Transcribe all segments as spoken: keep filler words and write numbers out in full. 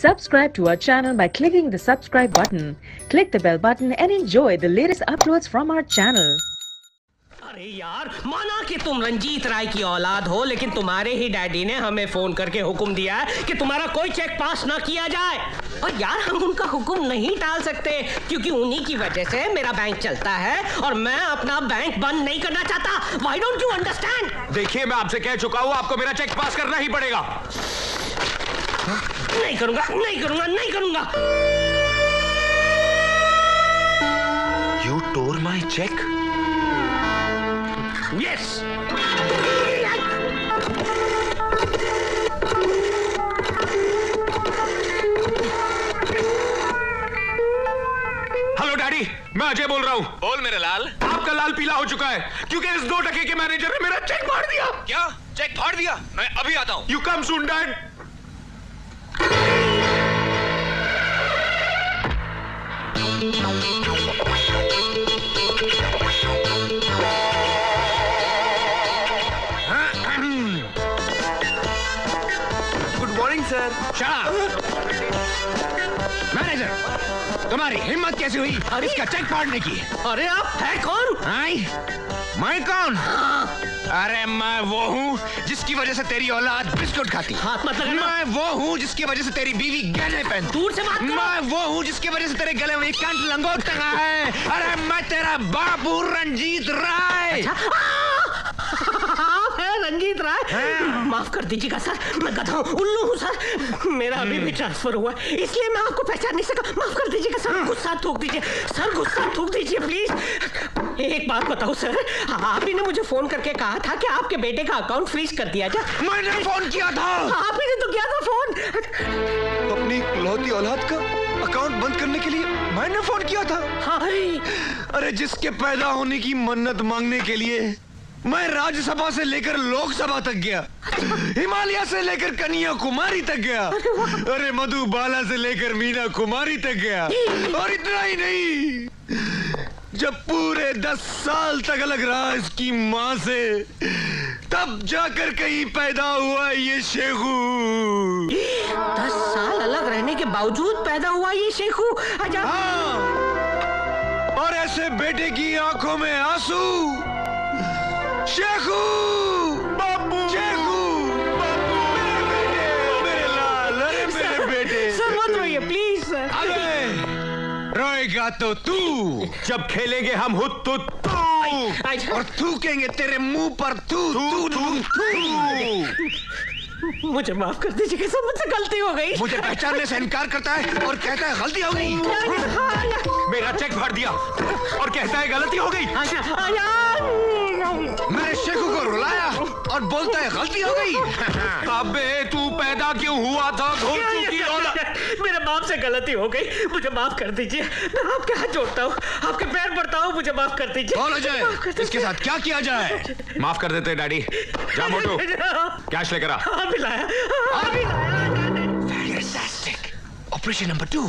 Subscribe to our channel by clicking the subscribe button. Click the bell button and enjoy the latest uploads from our channel. अरे यार, माना कि तुम रंजीत राय की औलाद हो, लेकिन तुम्हारे ही डैडी ने हमें फोन करके हुक्म दिया है कि तुम्हारा कोई चेक पास ना किया जाए। और यार, हम उनका हुक्म नहीं टाल सकते, क्योंकि उन्हीं की वजह से मेरा बैंक चलता है और मैं अपना बैंक बंद नहीं करना चाहता। Why don't you understand? देखिए, मैं आपसे कह चुका हूँ, आपको मेरा चेक पास करना ही पड़ेगा। नहीं करूंगा, नहीं करूंगा, नहीं करूंगा। You tore my check? Yes. Hello daddy, मैं अजय बोल रहा हूँ। बोल मेरे लाल। आपका लाल पीला हो चुका है क्योंकि इस दो टके के मैनेजर ने मेरा चेक फाड़ दिया। क्या चेक फाड़ दिया? मैं अभी आता हूँ। You come soon dad. Good morning sir. Manager, तुम्हारी हिम्मत कैसे हुई इसका चेक फाड़ने की? अरे आप है कौन? आई? मैं कौन? अरे मैं वो हूँ जिसकी वजह से तेरी औलाद बिस्कुट खाती। हाथ मत लगाना। मैं वो हूँ जिसकी वजह से तेरी बीवी गहने पहनती। दूर से बात करो। मैं वो हूँ जिसकी वजह से तेरे गले में एक कंठ लंगोट टंगा है। अरे मैं तेरा बाबू रंजीत राय। आप है रंजीत राय? माफ कर दीजिएगा सर, मैं गधा हूँ, उल्लू हूँ सर। मेरा अभी भी ट्रांसफर हुआ, इसलिए मैं आपको पहचान नहीं सका। माफ कर दीजिएगा सर, गुस्सा थूक दीजिए सर, गुस्सा थूक दीजिए प्लीज। एक बात बताओ सर, आप ही ने मुझे फोन करके कहा था कि आपके बेटे का अकाउंट फ्रीज कर दिया जाए। मैंने फोन किया था। आप ही ने तो किया था फोन। अपनी इकलौती औलाद का अकाउंट बंद करने के लिए मैंने फोन किया था। हाँ। अरे जिसके पैदा होने की मन्नत मांगने के लिए मैं राज्यसभा से लेकर लोकसभा तक गया, हिमालय से लेकर कन्याकुमारी तक गया, अरे मधुबाला से लेकर मीना कुमारी तक गया। और इतना ही नहीं, जब पूरे दस साल तक अलग रहा इसकी माँ से, तब जाकर कहीं पैदा हुआ ये शेखू। दस साल अलग रहने के बावजूद पैदा हुआ ये शेखू। हाँ, और ऐसे बेटे की आंखों में आंसू। शेखू, बाबू, शेखू, बाबू, मेरे बेटे, मेरे लाल, अरे मेरे बेटे। सर मत रोइए प्लीज सर। अबे रोएगा तो तू जब खेलेंगे हम हुत तो तू, और थूकेंगे तेरे मुंह पर तू तू तू तू। मुझे माफ कर दीजिए सर, मुझसे गलती हो गई। मुझे पहचानने से इनकार करता है और कहता है गलती हो गई। मेरा चेक फाड़ दिया और कहता है गलती हो गई। मैंने शेखू को रुलाया और बोलता है गलती हो गई। अबे तू पैदा क्यों हुआ था? घोंचू की औलाद। मेरे बाप से गलती हो गई, मुझे माफ कर दीजिए। मैं आपके हाथ जोड़ता हूँ, आपके पैर पड़ता हूँ, मुझे माफ कर दीजिए। बोलो जय, इसके साथ क्या किया जाए? माफ कर देते डैडी। जा मोटू, कैश लेकर आ। अभी लाया, अभी लाया। Fantastic. Operation number two.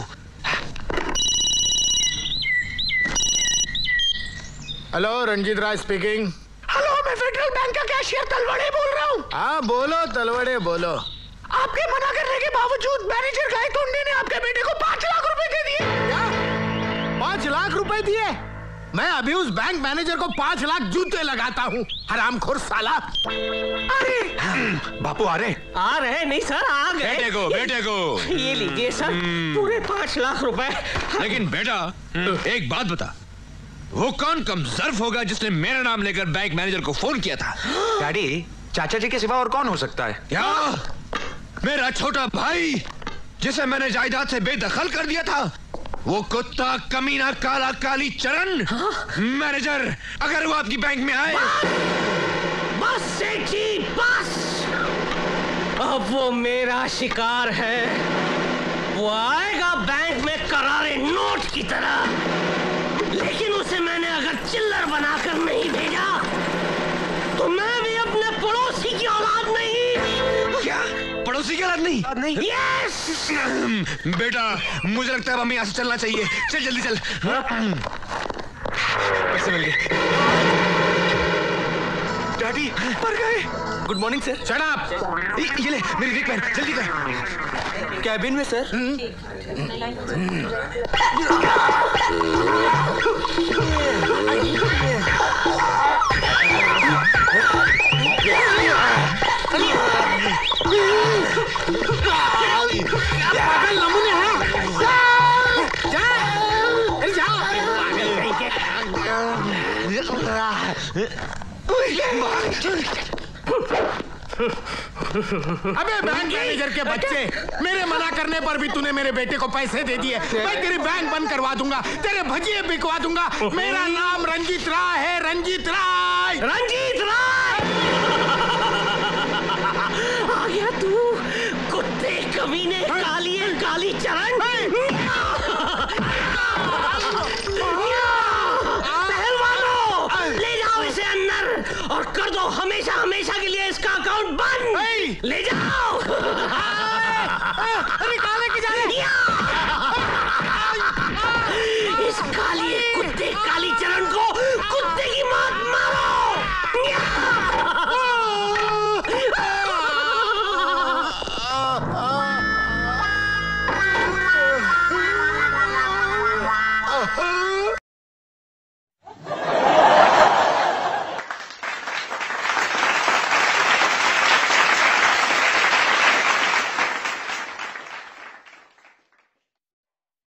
Hello, Ranjit Rai speaking. Hello, मैं फेडरल बैंक का कैशियर तलवड़े बोल रहा हूँ। हाँ बोलो तलवड़े बोलो। आपके मना करने के बावजूद मैनेजर गायतोंडे ने आपके बेटे को पाँच लाख रुपए दे दिए। क्या? पाँच लाख रुपए दिए? मैं अभी उस बैंक मैनेजर को पाँच लाख जूते लगाता हूँ, हरामखोर साला। अरे बापू आ रहे? आ रहे नहीं सर, आ गए। बेटे को, बेटे को। ये लीजिए सर, पूरे पाँच लाख रुपए। लेकिन बेटा, एक बात बता, वो कौन कमजर्फ होगा जिसने मेरा नाम लेकर बैंक मैनेजर को फोन किया था? डैडी, चाचा जी के सिवा और कौन हो सकता है? क्या? मेरा छोटा भाई जिसे मैंने जायदाद से बेदखल कर दिया था, वो कुत्ता कमीना काला काली चरण। मैनेजर, अगर वो आपकी बैंक में आए। बस सेठ जी, बस। अब वो मेरा शिकार है। वो आएगा बैंक में करारे नोट की तरह, लेकिन उसे मैंने अगर चिल्लर बनाकर नहीं भेजा तो मैं भी अपने पड़ोसी की औलाद नहीं। क्या? पड़ोसी की औलाद नहीं? नहीं। यस। बेटा, मुझे लगता है हमें यहाँ से चलना चाहिए। चल जल्दी चल। पैसे मिल गए। डैडी मर गए। Good morning sir. Shut up. ये, ये ले मेरी रिक पहन, जल्दी कर। कैबिन में सर। पागल नमूने हैं। जा, जा, अरे जा। अबे बैंक मैनेजर के बच्चे, मेरे मना करने पर भी तूने मेरे बेटे को पैसे दे दिए। मैं तेरी बैंक बंद करवा दूंगा, तेरे भजिए बिकवा दूंगा। मेरा नाम रंजीत राय है, रंजीत राय। रंजीत राय आ गया तू, कुत्ते कमीने, कालिए काली चरण। पहलवानों, ले जाओ इसे अंदर और कर दो हमेशा हमेशा के लिए इसका अकाउंट बंद। ले जाओ। निकालो।